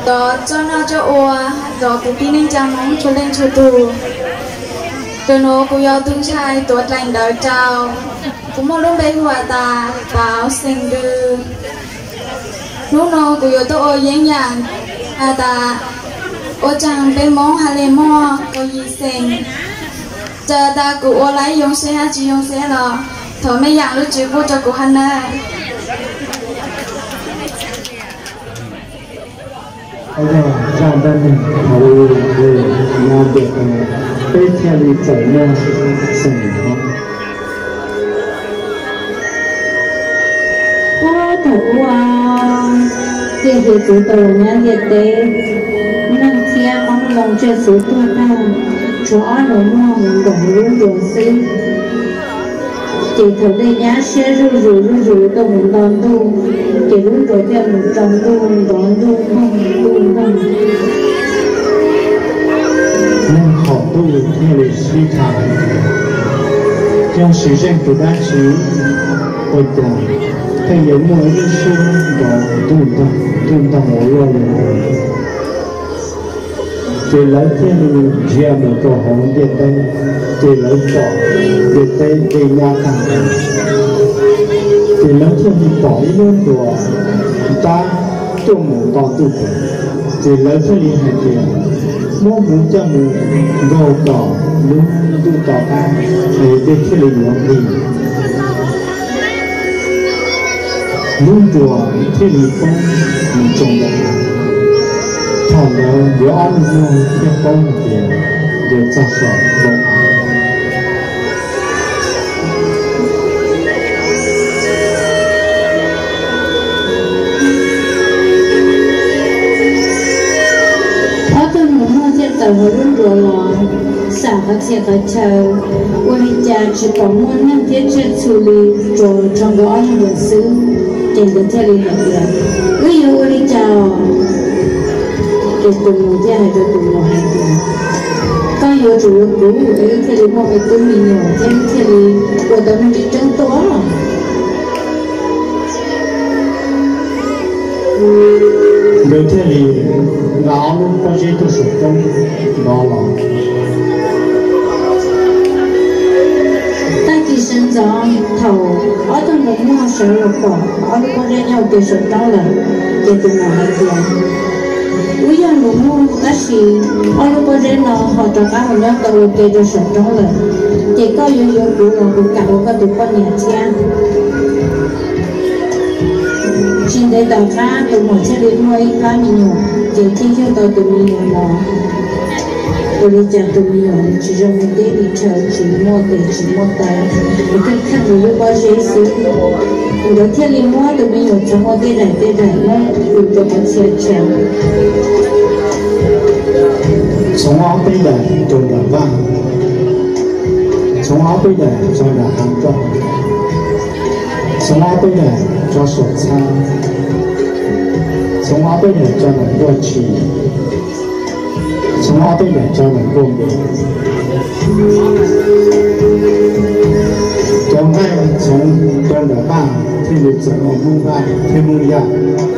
đó cho nó cho ua rồi cũng đi nên chàng nóng cho lên cho tù từ nó cũng do tương trai tuổi lành đời trao cũng một lúc bên hòa ta báo sinh đưa lúc nó cũng do tôi ôi dễ dàng ta ô chàng bên món hà lê mò có gì sinh giờ ta cũng ô lấy dùng xe ha chỉ dùng xe là thôi mấy dạng lúc chịu vô cho của hắn nè bây giờ trong đây mình thảo luận về làm việc bên theo lý giải nên sản phẩm có thủ thì chủ tàu nhà việt tế năng chia bóng lòng cho số tuổi ta cho nó mua mình đồng luôn đồ xí chỉ thử đây nhá xe rủ tôi muốn đón tu chỉ muốn rồi theo một trong tu đón tu không nên học tu theo lịch suy thảo trong sự dân của đa số ôi chàng thầy giống mỗi cái số đó tu tâm mỗi lần chỉ lấy thiên gia một câu hỏi điện đây chỉ lấy bỏ điện đây để nhà càng chỉ lấy thiên bỏ luôn của ta trong một tòa tu chỉ lấy thiên hành tiền mỗi muốn cho một gầu cỏ luôn tu tỏ ta để để thiên lý hoàn thiện luôn chùa thiên lý phong trồng đại thằng đó vừa ăn luôn thiên phong tiền để cho sợ động ở tôi muốn mua chiếc tàu luôn rồi là xả các chiếc các châu ôi cha chỉ có muốn năm thiết chiếc xử lý rồi trong đó ăn được xứ trên cái theo lý hành được ví dụ ôi chào cái tụi một gia hay tụi một hành được có nhiều chủ yếu cũ ấy theo lý một cái tụi mình nhỏ theo lý của tụi mình đi trắng tố nếu thế thì nó luôn có chế độ sử dụng đó là ta kỳ sinh gió thầu ở trong một mua sở lục bỏ ở lúc con ra nhau kỳ sử đó là kỳ tụi nó hay tiền bây giờ lúc mua các sĩ ở lúc con ra nó họ cho các họ nhau tàu kỳ cho sử đó là chỉ có yếu cũ là cũng cả có tụi con nhà cha xin để tàu cá tụi một xe đi nuôi cá nhiều chỉ thiên cho tàu tụi nhiều mò tôi đi chợ tụi nhiều chỉ trong một tí đi chợ chỉ mua tay một cái khăn rồi bao giờ xứ rồi thiên lý mua tụi nhiều trong một tí này nó tụi tôi có xe chèo sống áo bây giờ tôi đã vang sống áo bây giờ tôi đã hàng trọng sống áo bây giờ cho sổ xa sống áo bây giờ cho nó vô trì sống áo bây giờ cho nó vô bể trong ngay sống trong đã vang thì lịch sử của mưu vang thì mưu dạ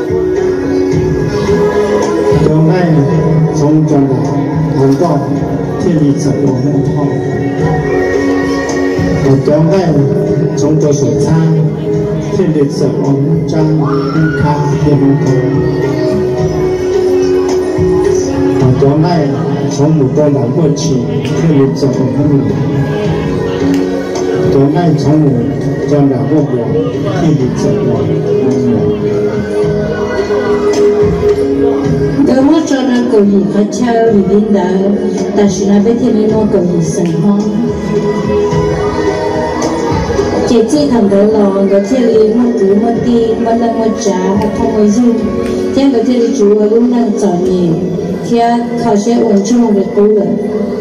trong ngay sống trong đã hàng trọng thì lịch sử của mưu thọ trong ngay sống cho sổ xa thiên lịch sử ông trang khang thiên thần ở chỗ này sống một con đảo bờ chỉ thiên lịch sử ông mình chỗ này sống một con đảo bờ biển thiên lịch sử ông mình tôi muốn cho nó cầu gì phải trao thì đến đó ta chỉ là biết thiên lý nó cầu gì sẵn không chỉ thằng đó là cái thiên lý một thứ một tí một lần một trả một không một dư theo cái thiên lý chủ ở lúc đang chọn gì thì họ sẽ ổn chung một cái cố gắng